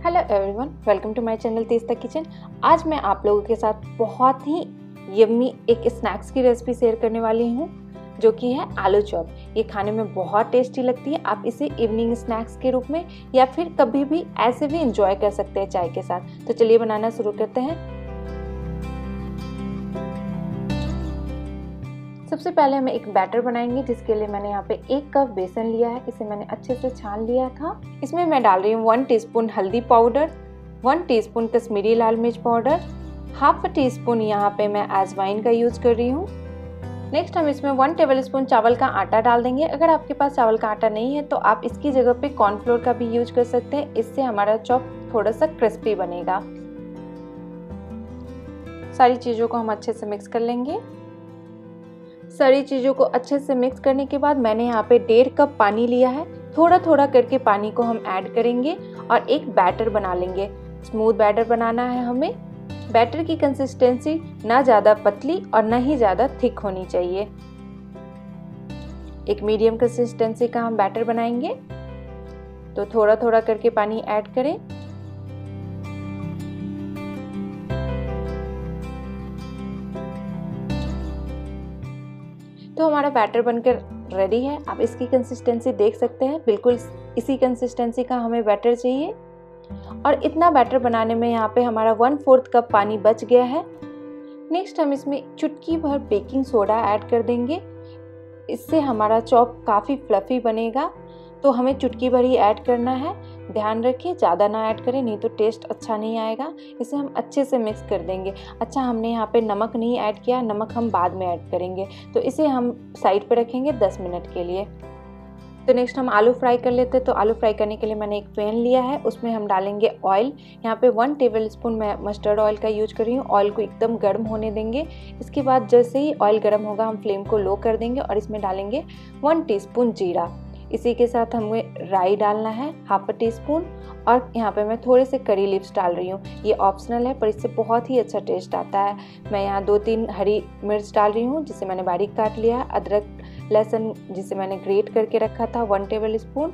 Hello everyone, welcome to my channel Tej Tak kitchen. आज मैं आप लोगों के साथ बहुत ही यम्मी एक स्नैक्स की रेसिपी शेयर करने वाली हूँ, जो कि है आलू चॉप। ये खाने में बहुत टेस्टी लगती है। आप इसे इवनिंग स्नैक्स के रूप में या फिर कभी भी ऐसे भी इंजॉय कर सकते हैं चाय के साथ। तो चलिए बनाना शुरू करते हैं। सबसे पहले हम एक बैटर बनाएंगे, जिसके लिए मैंने यहाँ पे 1 कप बेसन लिया है। इसे मैंने अच्छे से छान लिया था। इसमें मैं डाल रही हूँ 1 टीस्पून हल्दी पाउडर, 1 टीस्पून कश्मीरी लाल मिर्च पाउडर, हाफ टीस्पून यहाँ पे मैं अजवाइन का यूज कर रही हूँ। नेक्स्ट हम इसमें 1 टेबलस्पून चावल का आटा डाल देंगे। अगर आपके पास चावल का आटा नहीं है तो आप इसकी जगह पे कॉर्नफ्लोर का भी यूज कर सकते हैं। इससे हमारा चॉप थोड़ा सा क्रिस्पी बनेगा। सारी चीजों को हम अच्छे से मिक्स कर लेंगे। सारी चीज़ों को अच्छे से मिक्स करने के बाद मैंने यहाँ पे 1.5 कप पानी लिया है। थोड़ा थोड़ा करके पानी को हम ऐड करेंगे और एक बैटर बना लेंगे। स्मूथ बैटर बनाना है हमें। बैटर की कंसिस्टेंसी ना ज़्यादा पतली और ना ही ज़्यादा थिक होनी चाहिए। एक मीडियम कंसिस्टेंसी का हम बैटर बनाएंगे। तो थोड़ा थोड़ा करके पानी ऐड करें। तो हमारा बैटर बनकर रेडी है। आप इसकी कंसिस्टेंसी देख सकते हैं, बिल्कुल इसी कंसिस्टेंसी का हमें बैटर चाहिए। और इतना बैटर बनाने में यहाँ पे हमारा 1/4 कप पानी बच गया है। नेक्स्ट हम इसमें चुटकी भर बेकिंग सोडा ऐड कर देंगे। इससे हमारा चॉप काफ़ी फ्लफी बनेगा। तो हमें चुटकी भर ही ऐड करना है। ध्यान रखिए ज़्यादा ना ऐड करें, नहीं तो टेस्ट अच्छा नहीं आएगा। इसे हम अच्छे से मिक्स कर देंगे। अच्छा, हमने यहाँ पे नमक नहीं ऐड किया, नमक हम बाद में ऐड करेंगे। तो इसे हम साइड पे रखेंगे 10 मिनट के लिए। तो नेक्स्ट हम आलू फ्राई कर लेते हैं। तो आलू फ्राई करने के लिए मैंने एक पैन लिया है, उसमें हम डालेंगे ऑयल। यहाँ पे 1 टेबलस्पून मैं मस्टर्ड ऑयल का यूज कर रही हूँ। ऑयल को एकदम गर्म होने देंगे। इसके बाद जैसे ही ऑयल गर्म होगा हम फ्लेम को लो कर देंगे और इसमें डालेंगे 1 टीस्पून जीरा। इसी के साथ हमें राई डालना है, हाफ टीस्पून। और यहाँ पे मैं थोड़े से करी लीव्स डाल रही हूँ। ये ऑप्शनल है, पर इससे बहुत ही अच्छा टेस्ट आता है। मैं यहाँ 2-3 हरी मिर्च डाल रही हूँ, जिसे मैंने बारीक काट लिया है। अदरक लहसुन जिसे मैंने ग्रेट करके रखा था 1 टेबलस्पून।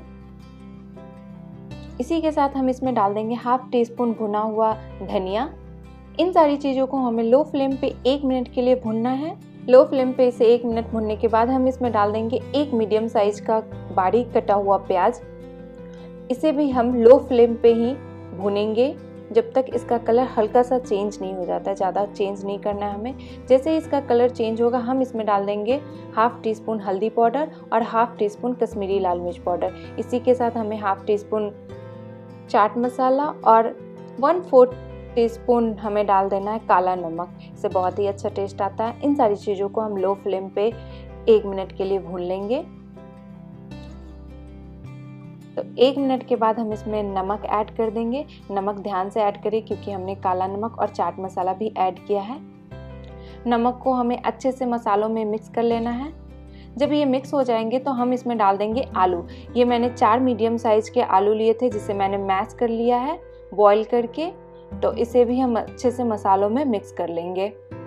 इसी के साथ हम इसमें डाल देंगे हाफ टीस्पून भुना हुआ धनिया। इन सारी चीज़ों को हमें लो फ्लेम पे 1 मिनट के लिए भुनना है। लो फ्लेम पे इसे 1 मिनट भुनने के बाद हम इसमें डाल देंगे 1 मीडियम साइज का बारीक कटा हुआ प्याज। इसे भी हम लो फ्लेम पे ही भुनेंगे जब तक इसका कलर हल्का सा चेंज नहीं हो जाता है। ज़्यादा चेंज नहीं करना है हमें। जैसे ही इसका कलर चेंज होगा हम इसमें डाल देंगे हाफ टीस्पून हल्दी पाउडर और हाफ टीस्पून कश्मीरी लाल मिर्च पाउडर। इसी के साथ हमें हाफ टीस्पून चाट मसाला और 1/4 टीस्पून हमें डाल देना है काला नमक। इससे बहुत ही अच्छा टेस्ट आता है। इन सारी चीज़ों को हम लो फ्लेम पे 1 मिनट के लिए भून लेंगे। तो 1 मिनट के बाद हम इसमें नमक ऐड कर देंगे। नमक ध्यान से ऐड करें, क्योंकि हमने काला नमक और चाट मसाला भी ऐड किया है। नमक को हमें अच्छे से मसालों में मिक्स कर लेना है। जब ये मिक्स हो जाएंगे तो हम इसमें डाल देंगे आलू। ये मैंने 4 मीडियम साइज के आलू लिए थे, जिसे मैंने मैश कर लिया है बॉईल करके। तो इसे भी हम अच्छे से मसालों में मिक्स कर लेंगे।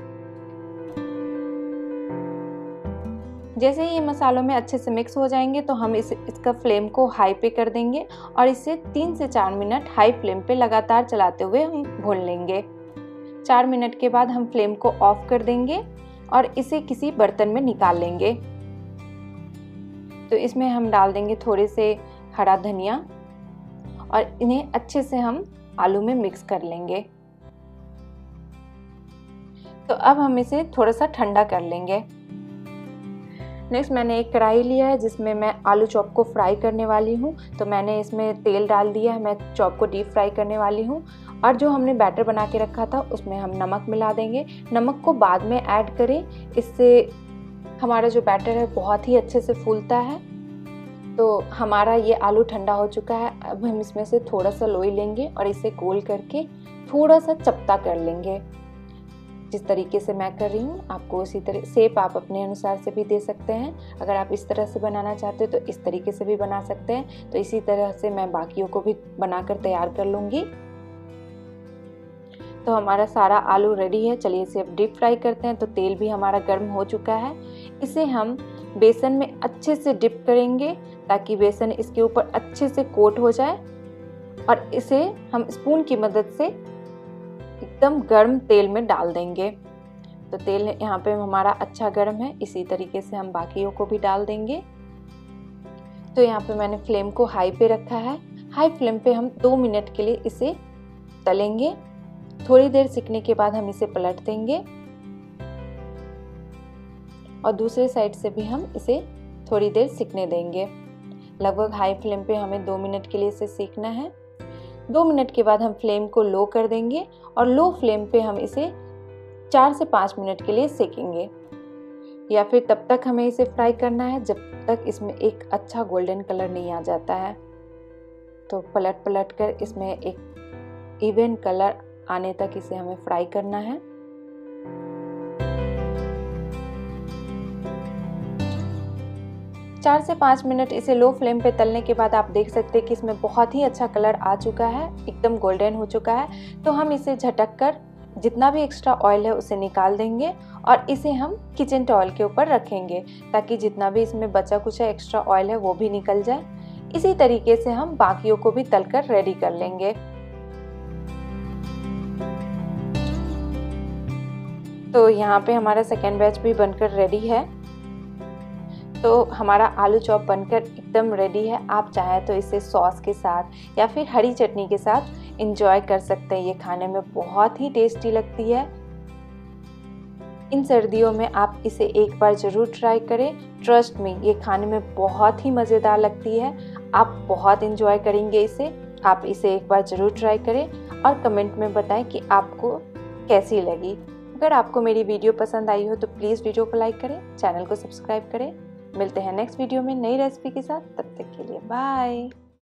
जैसे ही ये मसालों में अच्छे से मिक्स हो जाएंगे तो हम इसका फ्लेम को हाई पे कर देंगे और इसे 3 से 4 मिनट हाई फ्लेम पे लगातार चलाते हुए हम भून लेंगे। 4 मिनट के बाद हम फ्लेम को ऑफ कर देंगे और इसे किसी बर्तन में निकाल लेंगे। तो इसमें हम डाल देंगे थोड़े से हरा धनिया और इन्हें अच्छे से हम आलू में मिक्स कर लेंगे। तो अब हम इसे थोड़ा सा ठंडा कर लेंगे। नेक्स्ट मैंने एक कढ़ाई लिया है, जिसमें मैं आलू चॉप को फ्राई करने वाली हूँ। तो मैंने इसमें तेल डाल दिया है। मैं चॉप को डीप फ्राई करने वाली हूँ। और जो हमने बैटर बना के रखा था उसमें हम नमक मिला देंगे। नमक को बाद में ऐड करें, इससे हमारा जो बैटर है बहुत ही अच्छे से फूलता है। तो हमारा ये आलू ठंडा हो चुका है। अब हम इसमें से थोड़ा सा लोई लेंगे और इसे गोल करके थोड़ा सा चपटा कर लेंगे। जिस तरीके से मैं कर रही हूँ, आपको उसी तरह शेप आप अपने अनुसार से भी दे सकते हैं। अगर आप इस तरह से बनाना चाहते हो तो इस तरीके से भी बना सकते हैं। तो इसी तरह से मैं बाकियों को भी बनाकर तैयार कर लूँगी। तो हमारा सारा आलू रेडी है। चलिए इसे अब डीप फ्राई करते हैं। तो तेल भी हमारा गर्म हो चुका है। इसे हम बेसन में अच्छे से डिप करेंगे ताकि बेसन इसके ऊपर अच्छे से कोट हो जाए। और इसे हम स्पून की मदद से एकदम गर्म तेल में डाल देंगे। तो तेल यहाँ पे हमारा अच्छा गर्म है, इसी तरीके से हम बाकियों को भी डाल देंगे। तो यहाँ पे मैंने फ्लेम को हाई पे रखा है। हाई फ्लेम पे हम 2 मिनट के लिए इसे तलेंगे। थोड़ी देर सिकने के बाद हम इसे पलट देंगे और दूसरे साइड से भी हम इसे थोड़ी देर सिकने देंगे। लगभग हाई फ्लेम पे हमें 2 मिनट के लिए इसे सेकना है। 2 मिनट के बाद हम फ्लेम को लो कर देंगे और लो फ्लेम पे हम इसे 4 से 5 मिनट के लिए सेकेंगे, या फिर तब तक हमें इसे फ्राई करना है जब तक इसमें एक अच्छा गोल्डन कलर नहीं आ जाता है। तो पलट पलट कर इसमें एक इवन कलर आने तक इसे हमें फ्राई करना है। चार से 5 मिनट इसे लो फ्लेम पे तलने के बाद आप देख सकते हैं कि इसमें बहुत ही अच्छा कलर आ चुका है, एकदम गोल्डन हो चुका है। तो हम इसे झटक कर जितना भी एक्स्ट्रा ऑयल है उसे निकाल देंगे और इसे हम किचन टॉवल के ऊपर रखेंगे ताकि जितना भी इसमें बचा कुछ एक्स्ट्रा ऑयल है वो भी निकल जाए। इसी तरीके से हम बाकियों को भी तलकर रेडी कर लेंगे। तो यहाँ पे हमारा सेकेंड बैच भी बनकर रेडी है। तो हमारा आलू चॉप बनकर एकदम रेडी है। आप चाहें तो इसे सॉस के साथ या फिर हरी चटनी के साथ एंजॉय कर सकते हैं। ये खाने में बहुत ही टेस्टी लगती है। इन सर्दियों में आप इसे एक बार ज़रूर ट्राई करें। ट्रस्ट मी, ये खाने में बहुत ही मज़ेदार लगती है। आप बहुत एंजॉय करेंगे इसे। आप इसे एक बार ज़रूर ट्राई करें और कमेंट में बताएं कि आपको कैसी लगी। अगर आपको मेरी वीडियो पसंद आई हो तो प्लीज़ वीडियो को लाइक करें, चैनल को सब्सक्राइब करें। मिलते हैं नेक्स्ट वीडियो में नई रेसिपी के साथ। तब तक के लिए बाय।